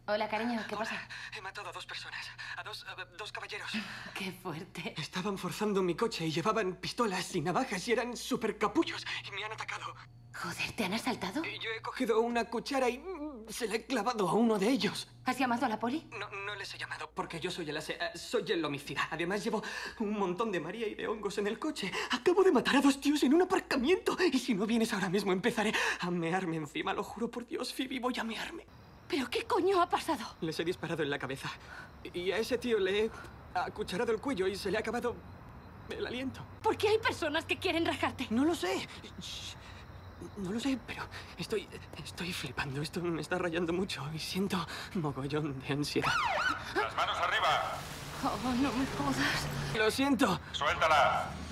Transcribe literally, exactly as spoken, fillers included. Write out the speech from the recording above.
Hola, cariño, ¿qué pasa? He matado a dos personas, a dos, a dos caballeros. Qué fuerte. Estaban forzando mi coche y llevaban pistolas y navajas y eran súper capullos y me han atacado. Joder, ¿te han asaltado? Y yo he cogido una cuchara y mm, se la he clavado a uno de ellos. ¿Has llamado a la poli? No, no les he llamado porque yo soy el ase eh, soy el homicida. Además llevo un montón de María y de hongos en el coche. Acabo de matar a dos tíos en un aparcamiento. Y si no vienes ahora mismo empezaré a mearme encima. Lo juro por Dios, Phoebe, voy a mearme. ¿Pero qué coño ha pasado? Les he disparado en la cabeza. Y a ese tío le he acucharado el cuello y se le ha acabado el aliento. ¿Por qué hay personas que quieren rajarte? No lo sé. Shh. No lo sé, pero estoy... estoy flipando. Esto me está rayando mucho y siento mogollón de ansiedad. ¡Las manos arriba! Oh, no me jodas. Lo siento. ¡Suéltala!